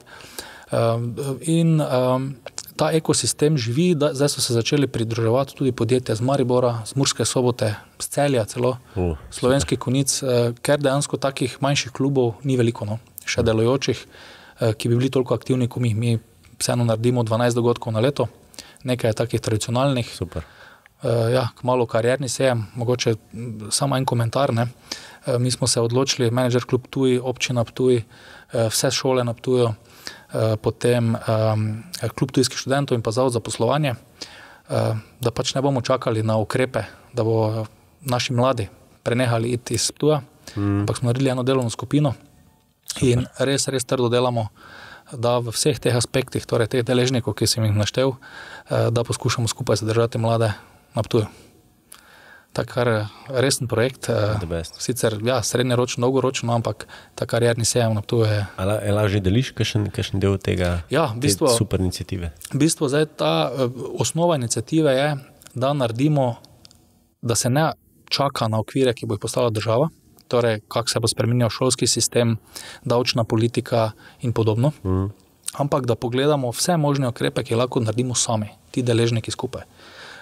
In ta ekosistem živi, zdaj so se začeli pridruževati tudi podjetja z Maribora, z Murske Sobote, z Celja celo, Slovenskih Konjic, ker dejansko takih manjših klubov ni veliko, še delujočih, ki bi bili toliko aktivni kot mi. Mi vseeno naredimo 12 dogodkov na leto, nekaj je takih tradicionalnih. Super. Kmalu karierni sejem, mogoče samo en komentar. Mi smo se odločili, Manager Klub Ptuj, občina Ptuj, vse šole na Ptuju, potem Klub Ptujskih študentov in pa Zavod za poslovanje, da pač ne bomo čakali na ukrepe, da bo naši mladi prenehali iti iz Ptuja, ampak smo naredili eno delovno skupino. Super. In res trdo delamo, da v vseh teh aspektih, torej teh deležnikov, ki sem jih naštel, da poskušamo skupaj zadržati mlade na Ptuju. Takar resen projekt, sicer srednjeročno, dolgoročno, ampak ta karierni sejem na Ptuju je... Ali že deliš kakšen del tega, super iniciative? V bistvu zdaj ta osnova iniciative je, da naredimo, da se ne čaka na okvire, ki bo jih postavila država, torej kako se bo spremenil šolski sistem, davčna politika in podobno, ampak da pogledamo vse možne ukrepe, ki lahko naredimo sami, ti deležniki skupaj.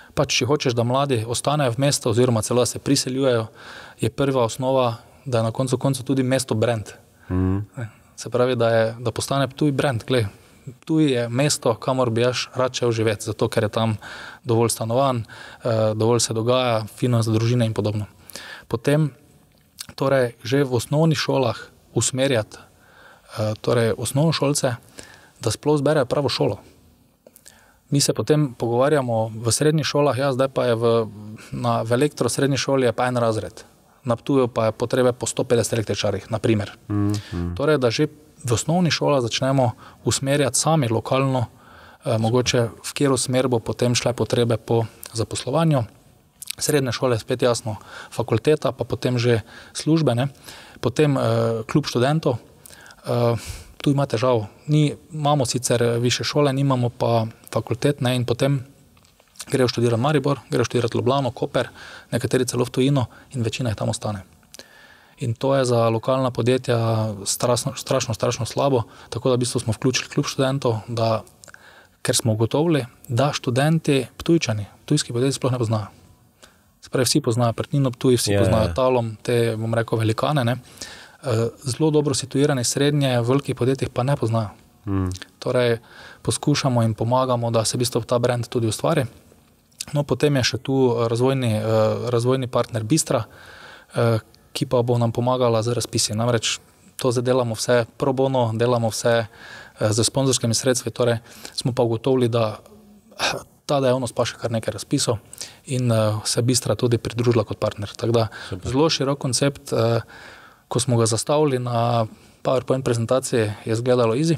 pač, če hočeš, da mladi ostanejo v mestu oziroma celo se priseljujejo, je prva osnova, da je na koncu tudi mesto brand. Se pravi, da postane Ptuj brand. Glej, Ptuj je mesto, kamor bi jaz rad šel živeti, zato ker je tam dovolj stanovanj, dovolj se dogaja, fino za družine in podobno. Potem, torej, že v osnovnih šolah usmerjati, torej, osnovnošolce, da sploh zberejo pravo šolo. Mi se potem pogovarjamo v srednjih šolah, zdaj pa je v elektro srednji šoli je pa en razred. Na Ptuju pa je potrebe po 150 električarjih, na primer. Torej, da že v osnovni šolah začnemo usmerjati sami lokalno, mogoče v katero smer bo potem šle potrebe po zaposlovanju. Srednje šole spet jasno, fakulteta, pa potem že službene, potem klub študentov. Tu ima težav. Imamo sicer više šole, nimamo pa fakultet, in potem grejo študirati Maribor, grejo študirati Ljubljano, Koper, nekateri celo v tujino in večina jih tam ostane. In to je za lokalna podjetja strašno slabo, tako da v bistvu smo vključili klub študentov, ker smo ugotovili, da študenti Ptujčani, ptujski podjetji sploh ne poznajo. Se pravi, vsi poznajo Pertnino Ptuj, vsi poznajo Talom, te, bom rekel, velikane, zelo dobro situirane srednje v velikih podjetjih pa ne poznajo. Torej, poskušamo in pomagamo, da se v bistvu ta brand tudi ustvari. No, potem je še tu razvojni partner Bistra, ki pa bo nam pomagala z razpisi. Namreč to zdaj delamo vse pro bono, delamo vse z sponzorskimi sredstvi, torej smo pa ugotovili, da ta dejavnost pa še kar nekaj razpisov in se Bistra tudi pridružila kot partner. Tako da zelo širok koncept, ko smo ga zastavili na PowerPoint prezentaciji, je izgledalo easy.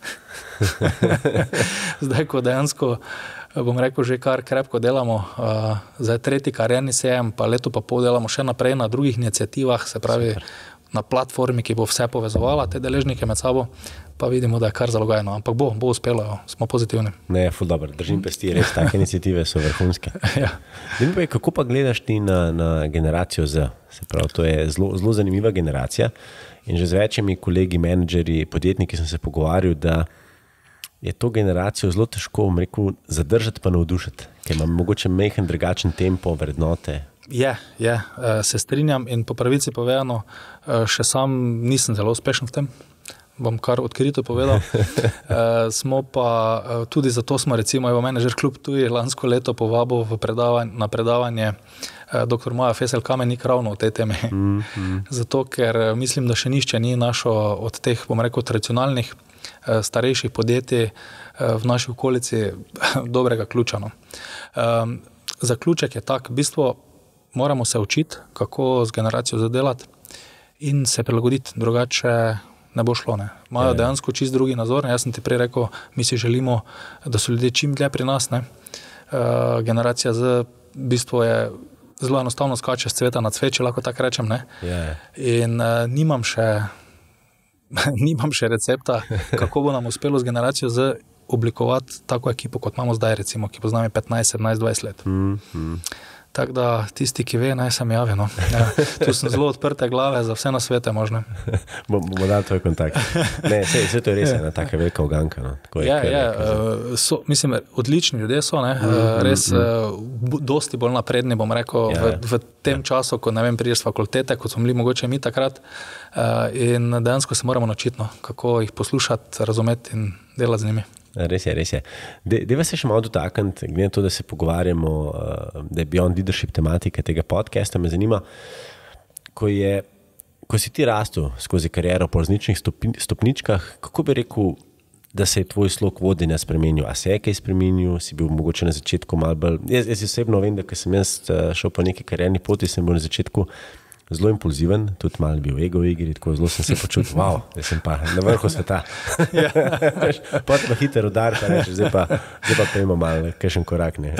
Zdaj, ko dejansko, bom rekel, že kar krepko delamo, zdaj 3. karierni sejem, pa leto pa pol delamo še naprej na drugih iniciativah, se pravi na platformi, ki bo vse povezovala, te deležnike med sabo, pa vidimo, da je kar zalogajno. Ampak bo uspelo, smo pozitivni. Ne, ful dobro, držim pesti, res take iniciative so vrhunske. Kako pa gledaš ti na generacijo Z? Se pravi, to je zelo zanimiva generacija in že z večjimi kolegi, menedžerji, podjetniki sem se pogovarjal, da je to generacijo zelo težko, rekel, zadržati pa navdušiti, ker ima mogoče majhen drugačen tempo, vrednote. Se strinjam in po pravici povedano, še sam nisem zelo uspešen v tem, bom kar odkrito povedal. Smo pa, tudi zato smo recimo Menedžer klub Ptuj lansko leto povabil na predavanje dr. Maja Fesel-Kamenik ravno o tej temi. Zato, ker mislim, da še nišče ni našo od teh, bom rekel, tradicionalnih starejših podjetij v naši okolici dobrega ključa. Zaključek je tak, v bistvu moramo se učiti, kako z generacijo zadelati in se prilagoditi, drugače ne bo šlo. Imajo dejansko čist drugi nazor. Jaz sem ti prej rekel, mi si želimo, da so ljudje čim dlje pri nas. Generacija Z v bistvu je zelo enostavno skače z cveta na cvet, če lahko tako rečem. In nimam še recepta, kako bo nam uspelo z generacijo Z oblikovati tako ekipo, kot imamo zdaj, recimo, ki bo z nami 15, 17, 20 let. Tako da tisti, ki ve, naj se mi javi. Tu sem zelo odprte glave za vse na svete možne. Bomo dali tvoj kontakt. Ne, vse to je res ena taka velika uganka. Mislim, odlični ljudje so, res dosti bolj napredni, bom rekel, v tem času, ko ne vem, prideš z fakultete, kot smo bili mogoče mi takrat, in dejansko se moramo naučiti, kako jih poslušati, razumeti in delati z njimi. Res je. Deva se še malo dotakniti, glede na to, da se pogovarjamo, da je Beyond Leadership tematika tega podcasta, me zanima, ko si ti rastel skozi kariero po različnih stopničkah, kako bi rekel, da se je tvoj slog vodenja spremenil? A se je kaj spremenil? Si bil mogoče na začetku malo bolj... Jaz osebno vem, da ko sem jaz šel po neki karierni poti, sem bil na začetku zelo impulziven, tudi malo bil ego v igri, tako zelo sem se počutil, da sem pa na vrhu sveta. Potem pa hiter udar, pa rečeš, zdaj pa pojmo malo, kakšen korak ne.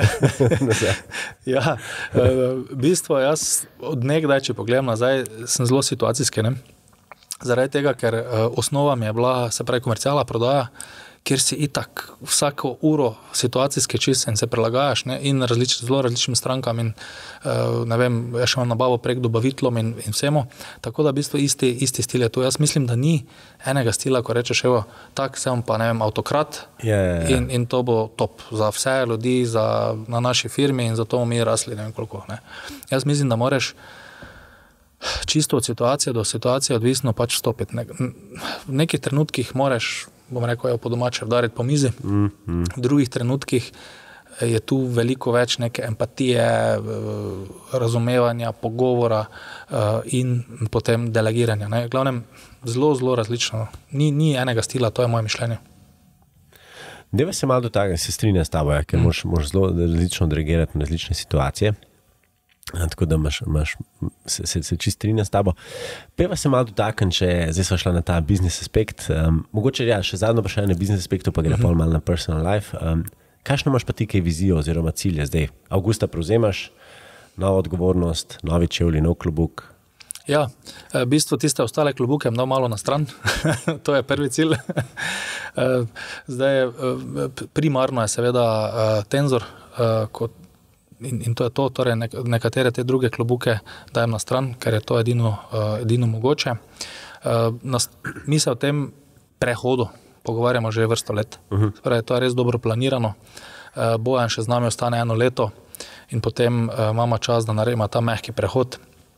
V bistvu jaz od nekdaj, če pogledam nazaj, sem zelo situacijski, zaradi tega, ker osnova mi je bila, se pravi, komercialna prodaja, kjer si itak vsako uro situacijske čist in se prilagajaš, ne, in zelo različnim strankam in ne vem, jaz še imam nabavo prek dobaviteljem in vsemu, tako da v bistvu isti stil je tu. Jaz mislim, da ni enega stila, ko rečeš, evo, tak sem pa, ne vem, avtokrat in to bo top za vse ljudi, na naši firmi in zato bomo mi rasli, ne vem koliko. Ne. Jaz mislim, da moraš čisto od situacije do situacije odvisno pač vstopiti. V nekih trenutkih moraš, bom rekel, po domače vdariti po mizi, v drugih trenutkih je tu veliko več neke empatije, razumevanja, pogovora in potem delegiranja. Ne. Glavnem, zelo, zelo različno. Ni enega stila, to je moje mišljenje. Deva se malo dotakniti, se strinjam s tabo, ker moraš zelo različno odreagirati na različne situacije. Tako da se čist strinjam s tabo. Peva se malo dotakniti, če zdaj smo šla na ta biznis aspekt. Mogoče še zadnjo vprašanje na biznis aspektu, pa gre pol malo na personal life. Kakšno imaš pa ti kaj vizijo oziroma cilje zdaj? Avgusta prevzemaš novo odgovornost, novi čevlji, nov klobuk? Ja, v bistvu tiste ostale klobuke dal malo na stran. To je prvi cilj. Zdaj, primarno je seveda Tenzor kot in to je to, torej nekatere te druge klobuke dajem na stran, ker je to edino mogoče. Mi se o tem prehodu pogovarjamo že vrsto let. Torej, to je res dobro planirano. Bojan še z nami ostane 1 leto in potem imamo čas, da naredimo ta mehki prehod.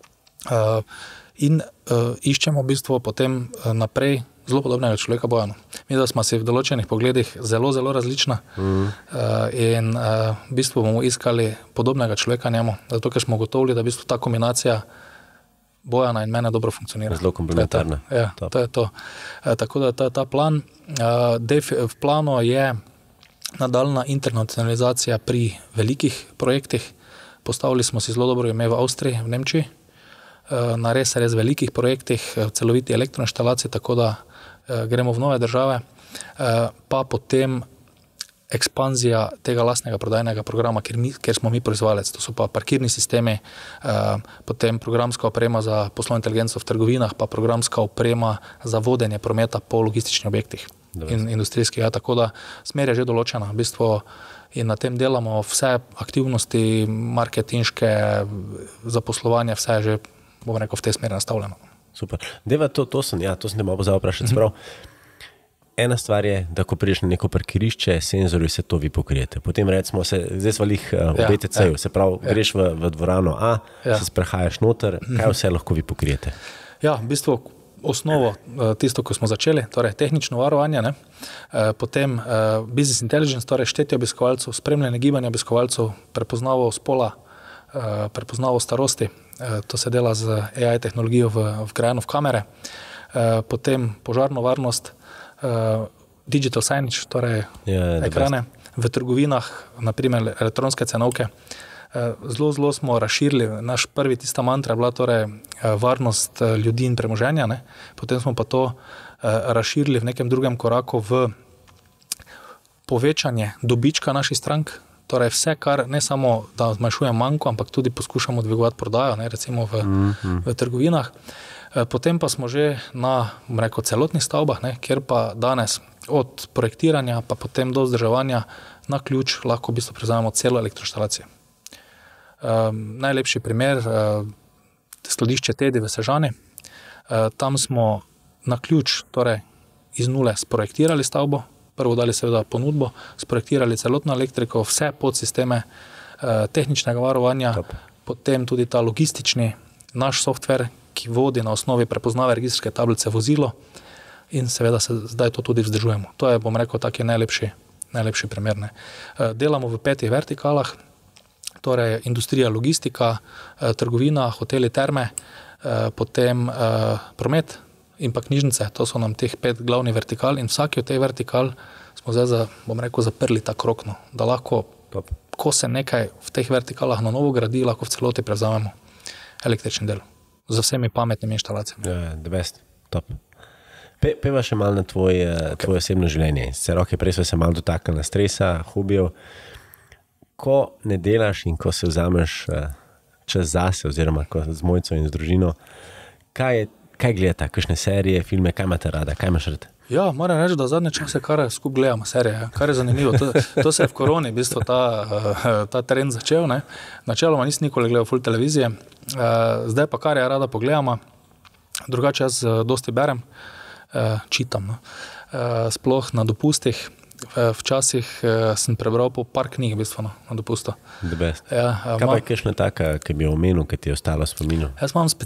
In iščemo v bistvu potem naprej zelo podobnega človeka Bojanu. Mi da smo si v določenih pogledih zelo, zelo različna in v bistvu bomo iskali podobnega človeka njemu, zato ker smo ugotovili, da v bistvu ta kombinacija Bojana in mene dobro funkcionira. Zelo komplementarna. Ja, to je to. Tako da ta plan, v planu je nadaljna internacionalizacija pri velikih projektih. Postavili smo si zelo dobro ime v Avstriji, v Nemčiji, na res velikih projektih, celoviti elektroinštalaciji, tako da gremo v nove države, pa potem ekspanzija tega lastnega prodajnega programa, kjer smo mi proizvajalec. To so pa parkirni sistemi, potem programska oprema za poslovno inteligenco v trgovinah, pa programska oprema za vodenje prometa po logističnih objektih in industrijskih. Ja, tako da smer je že določena. V bistvu in na tem delamo vse aktivnosti, marketinške, zaposlovanje, vse je že, bom rekel, v tej smeri nastavljeno. Super. Deva, to sem te malo pozval vprašati. Sprav, ena stvar je, da ko prideš na neko parkirišče, senzorji se to vi pokrijete. Potem recimo, zdaj smo lih v BTC-ju, se pravi, greš v dvorano A, se sprehajaš noter, kaj vse lahko vi pokrijete? Ja, v bistvu osnovo, tisto, ko smo začeli, torej tehnično varovanje, ne? Potem business intelligence, torej štetje obiskovalcev, spremljanje gibanja obiskovalcev, prepoznavo spola, prepoznavo starosti, to se dela z AI tehnologijo vgrajeno v kamere, potem požarno varnost, digital signage, torej ekrane v trgovinah, naprimer elektronske cenovke. Zelo smo razširili, naš prvi tista mantra je bila torej varnost ljudi in premoženja, ne? Potem smo pa to razširili v nekem drugem koraku v povečanje dobička naših strank. Torej vse, kar ne samo, da zmanjšuje manko, ampak tudi poskušamo dvigovati prodajo, ne, recimo v trgovinah. Potem pa smo že na, bom rekel, celotnih stavbah, ne, kjer pa danes od projektiranja pa potem do vzdrževanja na ključ lahko v bistvu prevzamemo celo elektroinštalacijo. Najlepši primer, skladišče Tedi v Sežani. Tam smo na ključ, torej iz nule sprojektirali stavbo, prvo dali seveda ponudbo, sprojektirali celotno elektriko, vse podsisteme tehničnega varovanja, potem tudi ta logistični, naš softver, ki vodi na osnovi prepoznave registrske tablice vozilo in seveda se zdaj to tudi vzdržujemo. To je, bom rekel, taki najlepši primer. Ne. Delamo v 5 vertikalah, torej industrija, logistika, trgovina, hoteli, terme, potem promet in pa knjižnice. To so nam teh 5 glavnih vertikal in vsaki od teh vertikal smo zdaj, bom rekel, zaprli ta krok, no, da lahko, ko se nekaj v teh vertikalah na novo gradi, lahko v celoti prevzamemo električni del z vsemi pametnimi inštalacijami. The best, top. Peva še malo na tvoje osebno življenje. Prej so se malo dotaknili stresa, hobijev. Ko ne delaš in ko se vzameš čas zase, oziroma ko z mojco in z družino, kaj gledata, kakšne serije, filme, kaj imate rada, kaj imaš rad? Ja, moram reči, da zadnje čase kar skupaj gledamo serije, kar je zanimivo. To se je v koroni v bistvu ta trend začel. Ne. Načeloma nisem nikoli gledal full televizije, zdaj pa kar je rada pogledamo. Drugače jaz dosti berem, čitam, no. Sploh na dopustih. Včasih sem prebral po par knjig v bistvu na dopustu. The best. Ja, kaj pa je kakšna taka, ki bi jo omenil, ki ti je ostalo spominu? Jaz imam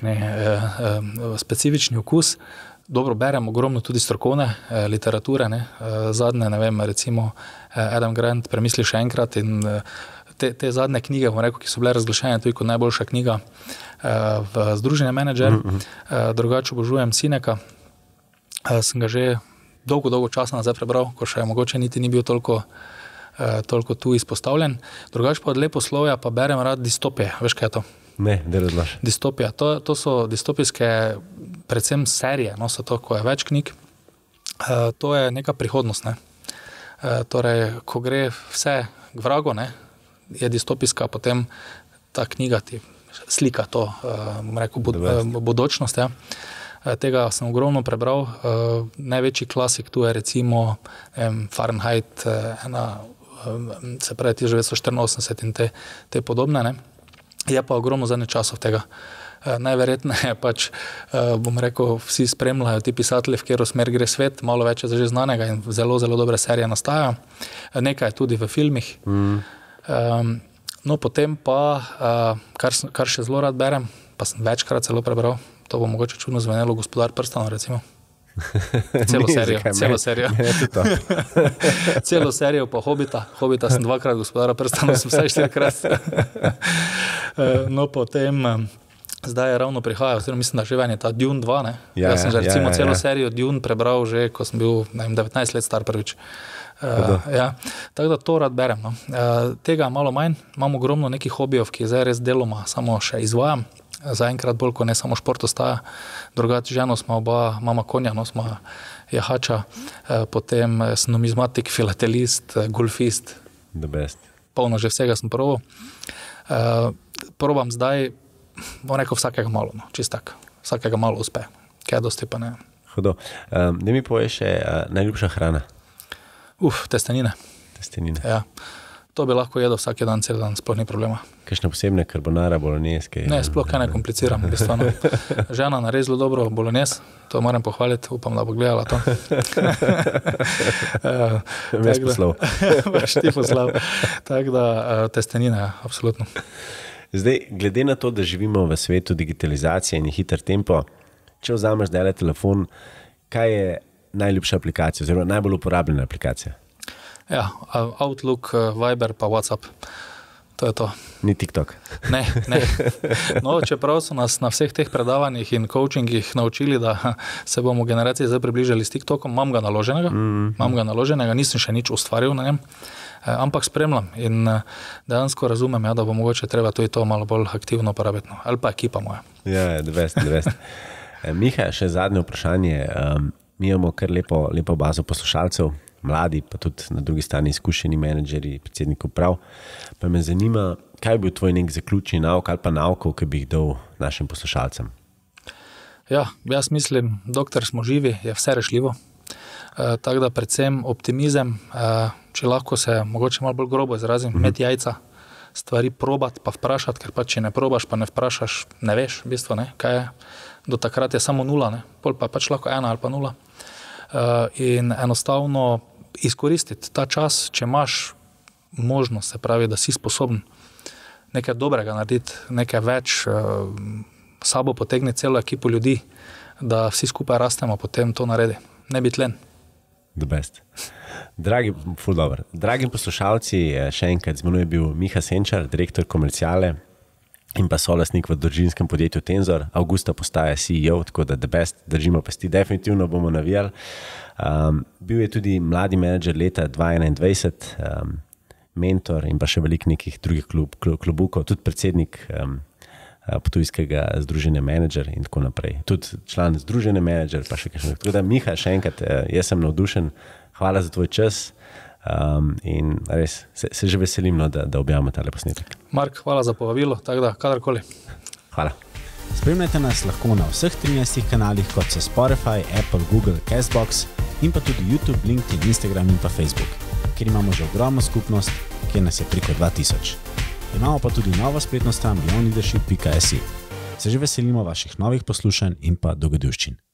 specifični okus. Dobro berem, ogromno tudi strokovne literature, ne. Zadnje, ne vem, recimo Adam Grant, Premisli še enkrat in te zadnje knjige, bom rekel, ki so bile razglašene tudi kot najboljša knjiga v Združenju Menedžer. Drugače obožujem Sineka. Sem ga že dolgo časa nazaj prebral, ko še mogoče niti ni bil toliko tu izpostavljen. Drugače pa od leposlovja pa berem rad distopije. Veš, kaj je to? Ne, da razlaš. Distopija. To so distopijske predvsem serije, no, so to, ko je več knjig. To je neka prihodnost, ne. Torej, ko gre vse k vragu, ne, je distopijska, potem ta knjiga ti slika to, bom rekel, bodočnost, ja. Tega sem ogromno prebral. Največji klasik tu je recimo Fahrenheit, se pravi 1984 in te podobne, ne. Je pa ogromno zadnje časov tega. Najverjetneje pač, bom rekel, vsi spremljajo ti pisatelji, v katero smer gre svet, malo več je že znanega in zelo dobre serije nastajajo. Nekaj je tudi v filmih. No, potem pa, kar še zelo rad berem, pa sem večkrat celo prebral, to bo mogoče čudno zvenelo, Gospodar prstanov, recimo. Celo serijo. Celo serijo pa Hobita sem 2-krat, Gospodara prstanov sem vsaj 4-krat. No, potem zdaj je ravno prihaja, mislim, da že ven je ta Dune 2, ne? Jaz sem že recimo celo serijo Dune prebral že, ko sem bil, ne vem, 19 let star prvič. Ja. Tako da to rad berem, no. Tega malo manj, imam ogromno nekih hobijev, ki zdaj res deloma samo še izvajam. Zaenkrat bolj, ko ne samo šport ostaja. Drugače ženo smo oba, mama konja, no, smo jahača, potem sem numizmatik, filatelist, golfist. The best. Polno že vsega sem probal. Probam zdaj, bom rekel, vsakega malo, no, čist tak. Vsakega malo uspe, kaj dosti pa ne. Hudo. Da mi poveš še najljubša hrana? Testenine. Testenine. Ja. To bi lahko jedel vsak dan, cel dan, sploh ni problema. Kakšne posebne carbonara, bolognese? Ne, sploh kaj ne kompliciram. Žena naredi zelo dobro bolognese, to moram pohvaliti, upam, da bo gledala to. Mes poslal. Baš ti poslal. Tako da testenine, absolutno. Zdaj, glede na to, da živimo v svetu digitalizacije in hiter tempo, če vzameš dele telefon, kaj je najljubša aplikacija oziroma najbolj uporabljena aplikacija? Ja, Outlook, Viber pa WhatsApp. To je to. Ni TikTok? Ne. No, čeprav so nas na vseh teh predavanjih in coachingih naučili, da se bomo generaciji zdaj približali s TikTokom, imam ga naloženega, nisem še nič ustvaril na njem, ampak spremljam in dejansko razumem, ja, da bo mogoče treba tudi to malo bolj aktivno uporabiti, no. Ali pa ekipa moja. Ja, the best. Miha, še zadnje vprašanje. Mi imamo kar lepo bazo poslušalcev, mladi, pa tudi na drugi strani izkušeni menedžeri, predsednik uprav. Pa me zanima, kaj bi bil tvoj nek zaključni nauk ali pa naukov, ki bi jih dal našim poslušalcem? Ja, jaz mislim, dokler smo živi, je vse rešljivo. Tako da predvsem optimizem, če lahko se mogoče malo bolj grobo izrazim, imeti jajca, stvari probati pa vprašati, ker pa če ne probaš, pa ne vprašaš, ne veš, v bistvu, ne, kaj je. Do takrat je samo 0, ne, pol pa pač lahko 1 ali pa 0. In enostavno izkoristiti ta čas, če imaš možnost, se pravi, da si sposoben nekaj dobrega narediti, nekaj več, sabo potegniti celo ekipo ljudi, da vsi skupaj rastemo, potem to naredi. Ne biti len. The best. Dragi poslušalci, še enkrat z menoj je bil Miha Senčar, direktor komerciale in pa solastnik v družinskem podjetju Tenzor. Avgusta postaja CEO, tako da the best, držimo pesti, definitivno bomo navijali. Bil je tudi mladi menedžer leta 2021, mentor in pa še veliko nekih drugih klubukov, tudi predsednik Ptujskega združenja menedžer in tako naprej. Tudi član združenja menedžer, pa še kakšno. Tako da, Miha, še enkrat, jaz sem navdušen, hvala za tvoj čas. In res se že veselim, no, da objavimo tale posnetek. Mark, hvala za povabilo, tako da kadarkoli. Hvala. Spremljajte nas lahko na vseh 13 kanalih, kot so Spotify, Apple, Google, Castbox in pa tudi YouTube, LinkedIn, Instagram in pa Facebook, kjer imamo že ogromno skupnost, kjer nas je preko 2000. Imamo pa tudi novo spletno stran beyondleadership.si. Se že veselimo vaših novih poslušanj in pa dogodivščin.